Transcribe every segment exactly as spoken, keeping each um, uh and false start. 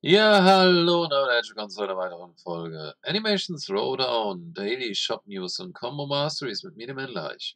Ja, hallo und herzlich willkommen zu einer weiteren Folge Animation Throwdown, Daily Shop News und Combo Masteries mit mir, dem Endlich.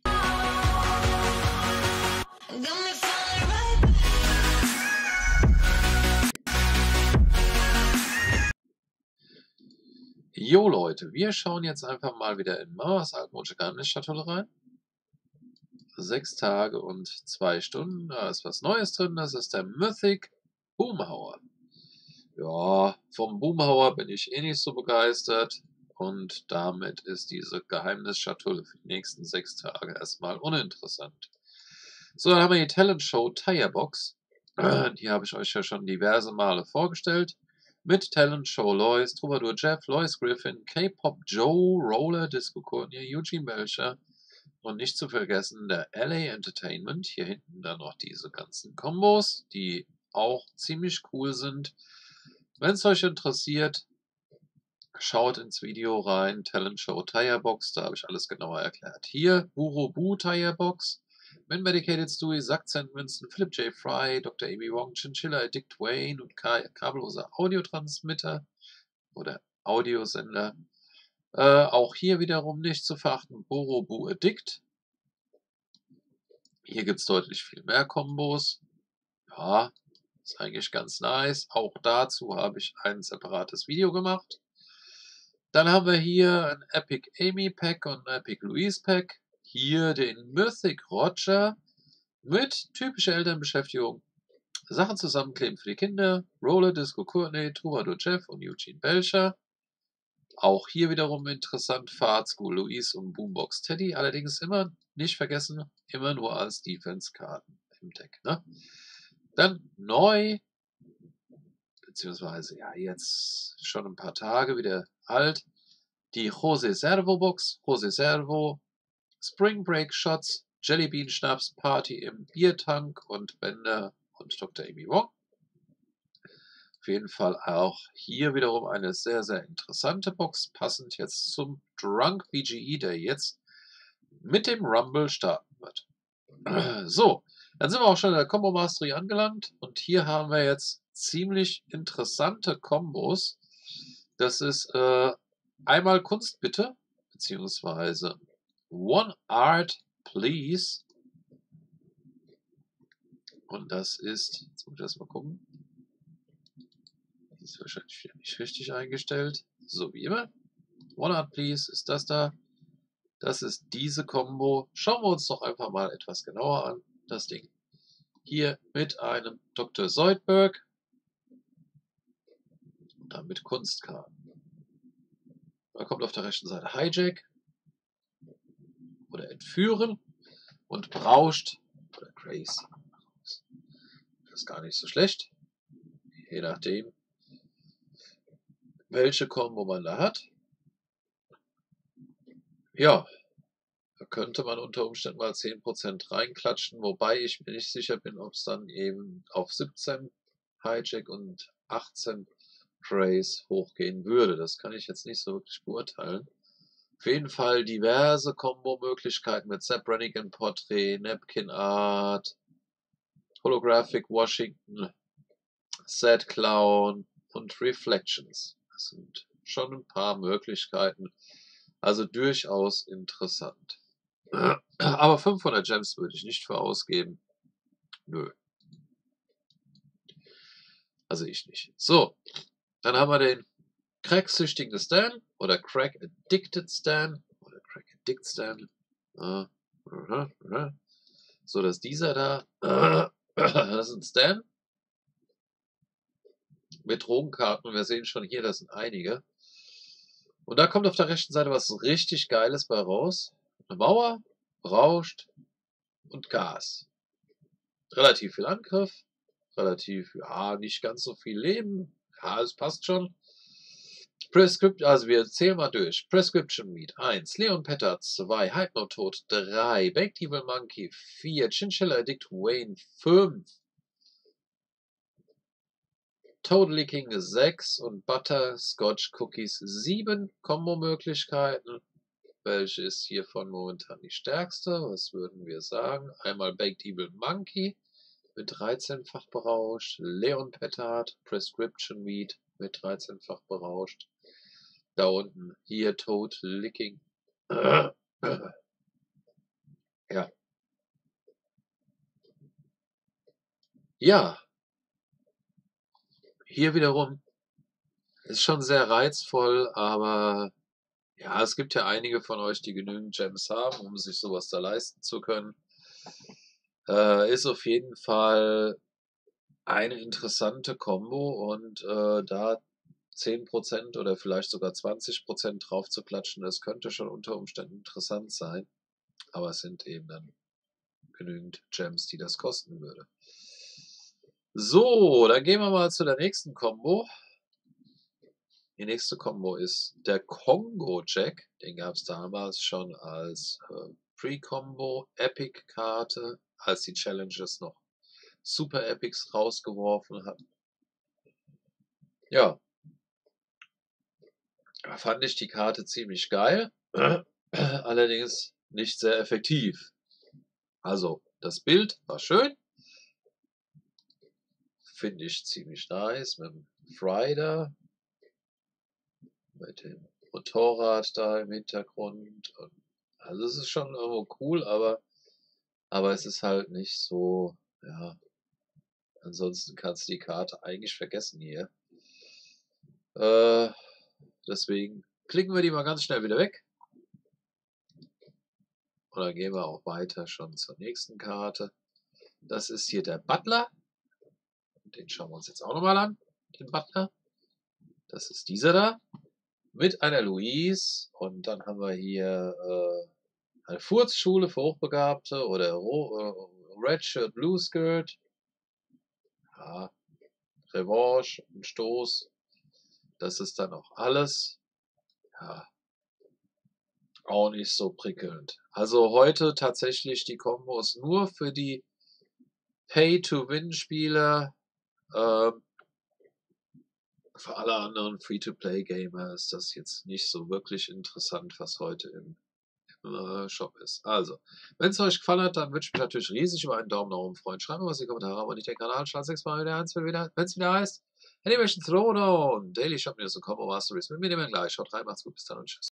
Jo Leute, wir schauen jetzt einfach mal wieder in Mauers Altmodschikanen-Schatulle rein. Sechs Tage und zwei Stunden, da ist was Neues drin, das ist der Mythic Boomhauer. Ja, vom Boomhauer bin ich eh nicht so begeistert. Und damit ist diese Geheimnisschatulle für die nächsten sechs Tage erstmal uninteressant. So, dann haben wir die Talent Show Tirebox. Die habe ich euch ja schon diverse Male vorgestellt. Mit Talent Show Lois, Troubadour Jeff, Lois Griffin, K-Pop Joe, Roller, Disco Courtney, Eugene Belcher und nicht zu vergessen der L A Entertainment. Hier hinten dann noch diese ganzen Kombos, die auch ziemlich cool sind. Wenn es euch interessiert, schaut ins Video rein, Talent Show Tirebox, da habe ich alles genauer erklärt. Hier, Buro Boo Tirebox, Min Medicated Stewie, Zack Saint Winston, Philip J. Fry, Doktor Amy Wong, Chinchilla, Dick Twain und kabelloser Audiotransmitter oder Audiosender. Äh, auch hier wiederum nicht zu verachten, Buro Boo Addict. Hier gibt es deutlich viel mehr Kombos. Ja, ist eigentlich ganz nice. Auch dazu habe ich ein separates Video gemacht. Dann haben wir hier ein Epic Amy Pack und ein Epic Louise Pack. Hier den Mythic Roger mit typischer Elternbeschäftigung. Sachen zusammenkleben für die Kinder. Roller, Disco Courtney, Troubadour Jeff und Eugene Belcher. Auch hier wiederum interessant, Fahrt School Louise und Boombox Teddy. Allerdings immer nicht vergessen, immer nur als Defense-Karten im Deck. Ne? Dann neu, beziehungsweise ja jetzt schon ein paar Tage wieder alt, die Jose Servo Box, Jose Servo, Spring Break Shots, Jellybean Schnaps, Party im Biertank und Bender und Doktor Amy Wong. Auf jeden Fall auch hier wiederum eine sehr, sehr interessante Box, passend jetzt zum Drunk V G E, der jetzt mit dem Rumble starten wird. So, dann sind wir auch schon in der Combo Mastery angelangt und hier haben wir jetzt ziemlich interessante Kombos. Das ist äh, einmal Kunst bitte, beziehungsweise One Art Please. Und das ist, jetzt muss ich erstmal gucken, ist wahrscheinlich wieder nicht richtig eingestellt. So wie immer. One Art Please ist das da. Das ist diese Combo. Schauen wir uns doch einfach mal etwas genauer an. Das Ding hier mit einem Doktor Zoidberg. Und dann mit Kunstkarten. Da kommt auf der rechten Seite Hijack oder Entführen und Brauscht oder Crazy. Das ist gar nicht so schlecht. Je nachdem, welche Combo man da hat. Ja, da könnte man unter Umständen mal zehn Prozent reinklatschen, wobei ich mir nicht sicher bin, ob es dann eben auf siebzehn Hijack und achtzehn Trace hochgehen würde. Das kann ich jetzt nicht so wirklich beurteilen. Auf jeden Fall diverse Combo-Möglichkeiten mit Zap Brannigan Portrait, Napkin Art, Holographic Washington, Sad Clown und Reflections. Das sind schon ein paar Möglichkeiten. Also durchaus interessant. Aber fünfhundert Gems würde ich nicht für ausgeben. Nö. Also ich nicht. So, dann haben wir den Crack-süchtigen Stan oder Crack-addicted Stan oder Crack-addict Stan. Uh, uh, uh. So, dass dieser da, uh, das ist ein Stan mit Drogenkarten. Und wir sehen schon hier, das sind einige. Und da kommt auf der rechten Seite was richtig Geiles bei raus. Eine Mauer, rauscht und Gas. Relativ viel Angriff, relativ, ja, nicht ganz so viel Leben. Ja, es passt schon. Prescription, also wir zählen mal durch. Prescription Meat eins, Leon Petter zwei, Hypnotod drei, Baked Evil Monkey vier, Chinchilla Addict Wayne fünf, Totally King sechs und Butterscotch Cookies sieben Kombo-Möglichkeiten. Welche ist hiervon momentan die stärkste? Was würden wir sagen? Einmal Baked Evil Monkey mit dreizehnfach berauscht. Leon Petard, Prescription Weed mit dreizehnfach berauscht. Da unten hier Toad Licking. Ja. Ja. Hier wiederum ist schon sehr reizvoll, aber ja, es gibt ja einige von euch, die genügend Gems haben, um sich sowas da leisten zu können. Äh, ist auf jeden Fall eine interessante Combo und äh, da zehn Prozent oder vielleicht sogar zwanzig Prozent drauf zu klatschen, das könnte schon unter Umständen interessant sein. Aber es sind eben dann genügend Gems, die das kosten würde. So, dann gehen wir mal zu der nächsten Combo. Die nächste Combo ist der Kongo Jack. Den gab es damals schon als äh, Pre-Combo Epic-Karte, als die Challenges noch Super Epics rausgeworfen hatten. Ja, da fand ich die Karte ziemlich geil, allerdings nicht sehr effektiv. Also, das Bild war schön, finde ich ziemlich nice, mit dem Frider, mit dem Motorrad da im Hintergrund. Und also es ist schon irgendwo cool, aber, aber es ist halt nicht so, ja, ansonsten kannst du die Karte eigentlich vergessen hier. Äh, deswegen klicken wir die mal ganz schnell wieder weg. Und dann gehen wir auch weiter schon zur nächsten Karte. Das ist hier der Butler. Den schauen wir uns jetzt auch nochmal an, den Butler. Das ist dieser da. Mit einer Louise. Und dann haben wir hier äh, eine Furzschule für Hochbegabte oder äh, Red Shirt, Blue Skirt. Ja, Revanche und Stoß. Das ist dann auch alles. Ja, auch nicht so prickelnd. Also heute tatsächlich die Kombos nur für die Pay-to-Win-Spieler. Ähm, für alle anderen Free-to-Play-Gamer ist das jetzt nicht so wirklich interessant, was heute im, im äh, Shop ist. Also, wenn es euch gefallen hat, dann würde ich mich natürlich riesig über einen Daumen nach oben freuen. Schreibt mir was in die Kommentare, abonniert den Kanal, schaut sechs Mal wieder eins, wenn es wieder heißt Animation Throwdown, Daily Shop News und Combo Masteries. Mit mir nehmen wir gleich. Schaut rein, macht's gut, bis dann und tschüss.